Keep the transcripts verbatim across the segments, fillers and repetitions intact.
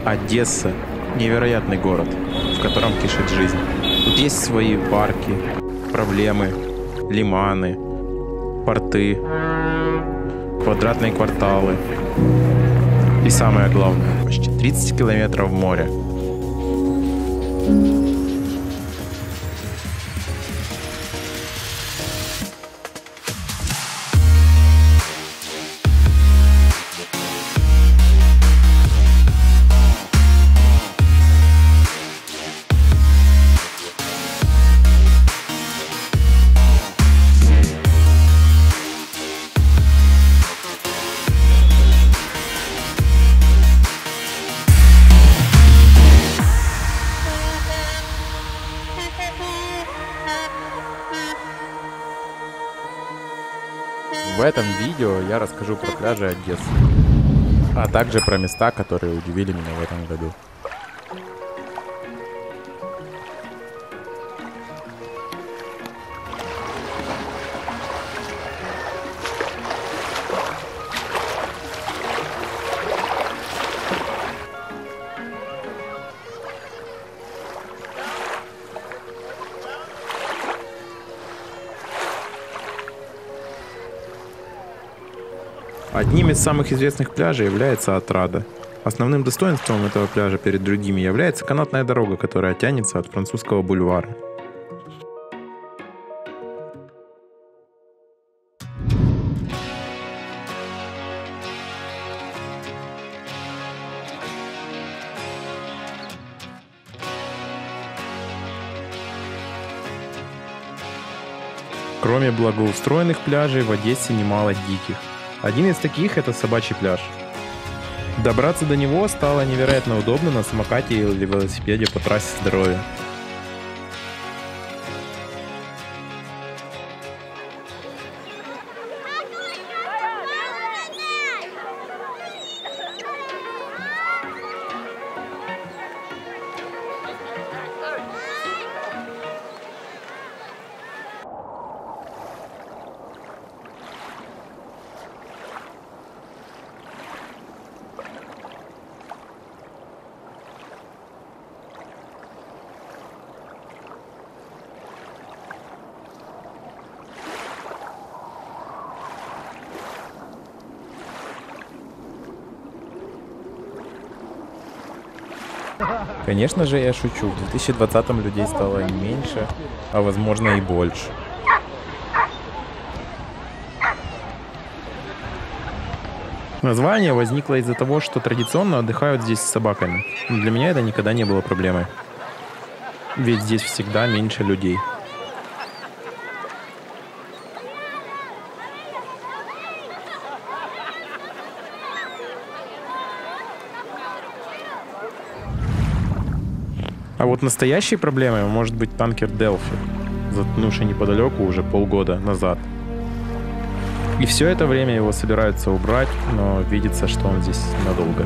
Одесса – невероятный город, в котором кишит жизнь. Тут есть свои парки, проблемы, лиманы, порты, квадратные кварталы. И самое главное, почти тридцать километров моря. В этом видео я расскажу про пляжи Одессы, а также про места, которые удивили меня в этом году. Одним из самых известных пляжей является Отрада. Основным достоинством этого пляжа перед другими является канатная дорога, которая тянется от Французского бульвара. Кроме благоустроенных пляжей, в Одессе немало диких. Один из таких — это Собачий пляж. Добраться до него стало невероятно удобно на самокате или велосипеде по трассе Здоровья. Конечно же, я шучу. В две тысячи двадцатом людей стало не меньше, а возможно и больше. Название возникло из-за того, что традиционно отдыхают здесь с собаками. Но для меня это никогда не было проблемой. Ведь здесь всегда меньше людей. А вот настоящей проблемой может быть танкер Делфи, затонувший неподалеку уже полгода назад. И все это время его собираются убрать, но видится, что он здесь надолго.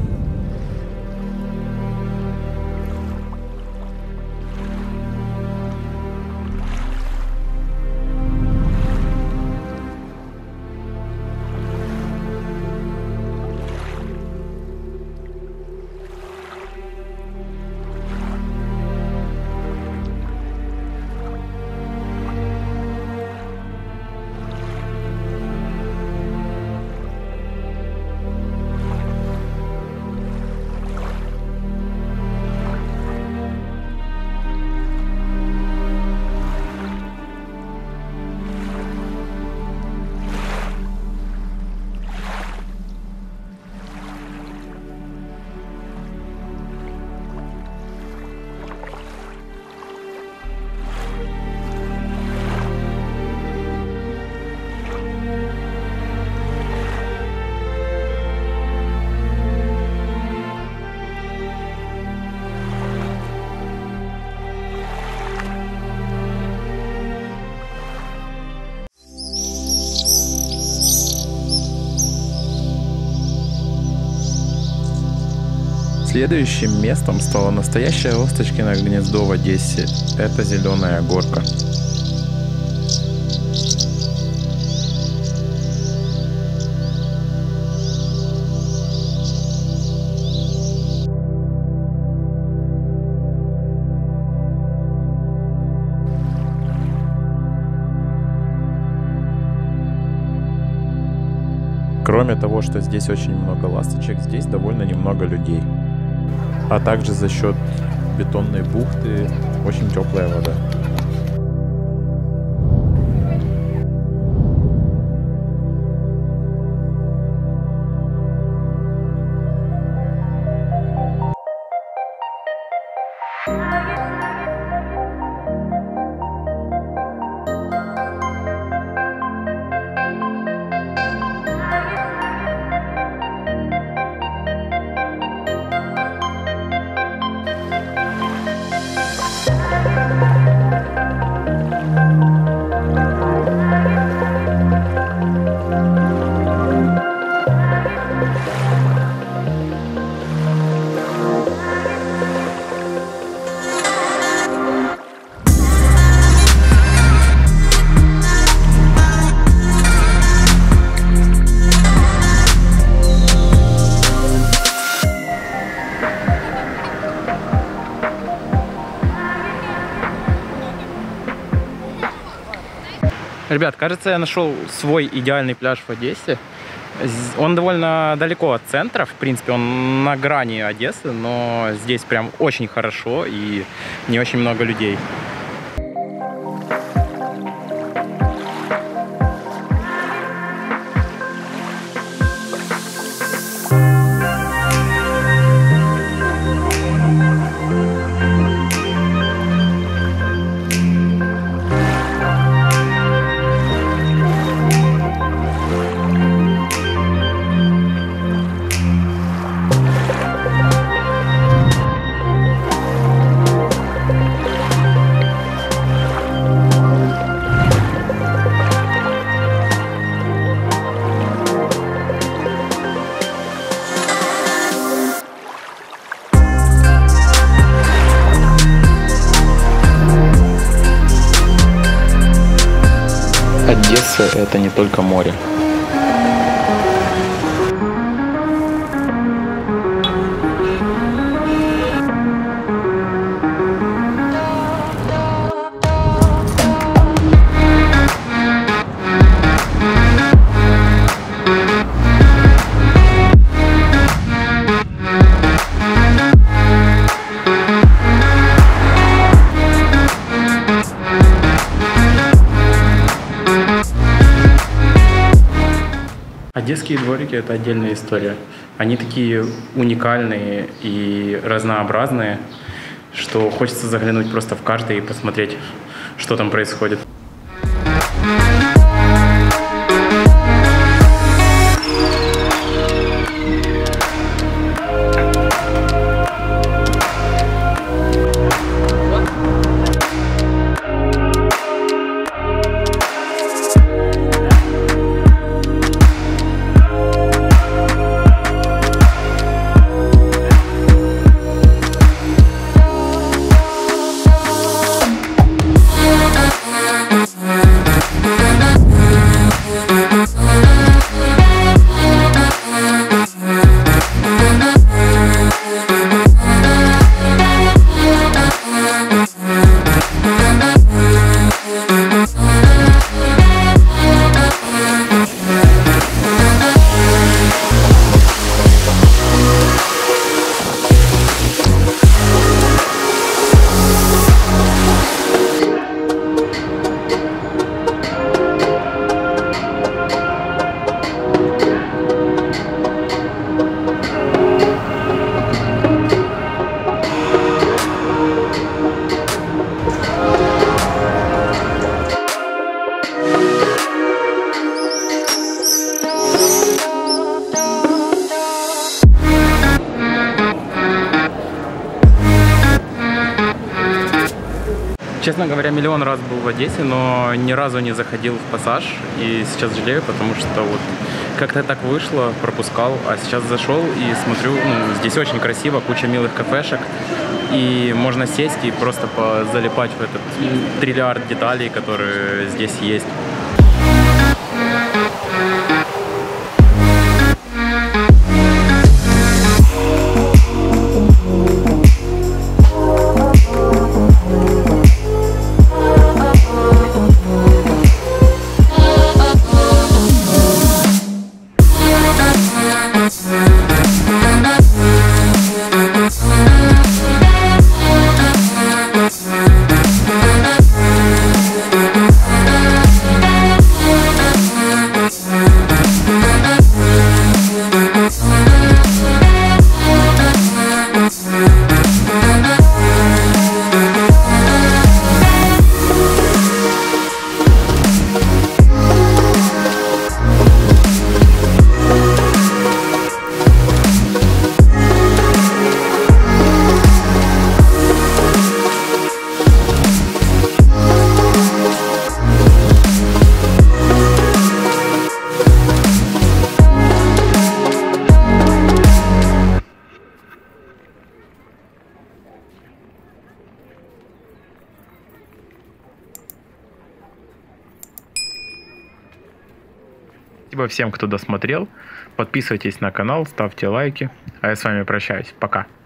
Следующим местом стало настоящее ласточкино гнездо в Одессе. Это Зеленая горка. Кроме того, что здесь очень много ласточек, здесь довольно немного людей. А также за счет бетонной бухты очень теплая вода. Ребят, кажется, я нашел свой идеальный пляж в Одессе. Он довольно далеко от центра, в принципе, он на грани Одессы, но здесь прям очень хорошо и не очень много людей. Одесса — это не только море. Одесские дворики — это отдельная история. Они такие уникальные и разнообразные, что хочется заглянуть просто в каждый и посмотреть, что там происходит. Честно говоря, миллион раз был в Одессе, но ни разу не заходил в Пассаж. И сейчас жалею, потому что вот как-то так вышло, пропускал. А сейчас зашел и смотрю, ну, здесь очень красиво, куча милых кафешек. И можно сесть и просто залипать в этот триллиард деталей, которые здесь есть. Спасибо всем, кто досмотрел. Подписывайтесь на канал, ставьте лайки. А я с вами прощаюсь. Пока.